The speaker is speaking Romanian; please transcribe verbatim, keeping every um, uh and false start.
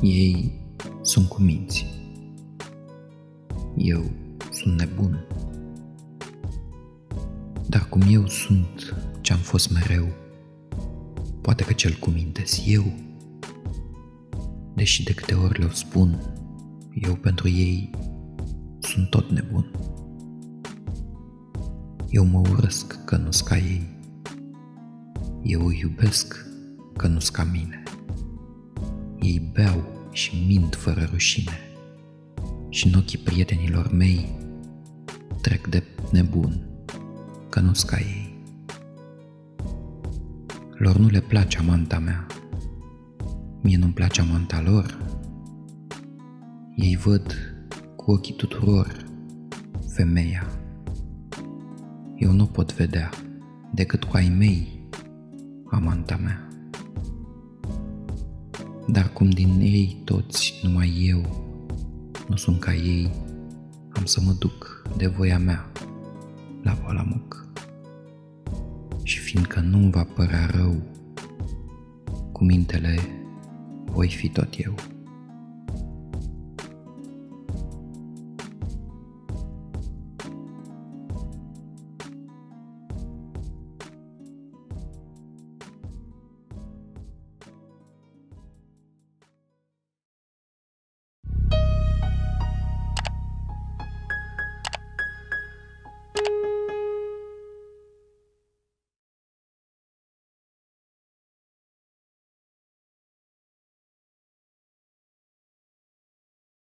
Ei sunt cuminți. Eu sunt nebun. Dar cum eu sunt ce-am fost mereu, poate că cel cuminte-s eu. Deși de câte ori le-o spun, eu pentru ei sunt tot nebun. Eu mă urăsc că nu-s ca ei. Eu îi iubesc că nu-s ca mine. Ei beau și mint fără rușine și în ochii prietenilor mei trec de nebun că nu-s ca ei. Lor nu le place amanta mea, mie nu-mi place amanta lor. Ei văd cu ochii tuturor femeia. Eu nu pot vedea decât cu ai mei amanta mea. Dar cum din ei toți numai eu nu sunt ca ei, am să mă duc de voia mea la Palamuc. Și fiindcă nu-mi va părea rău, cu mintele voi fi tot eu.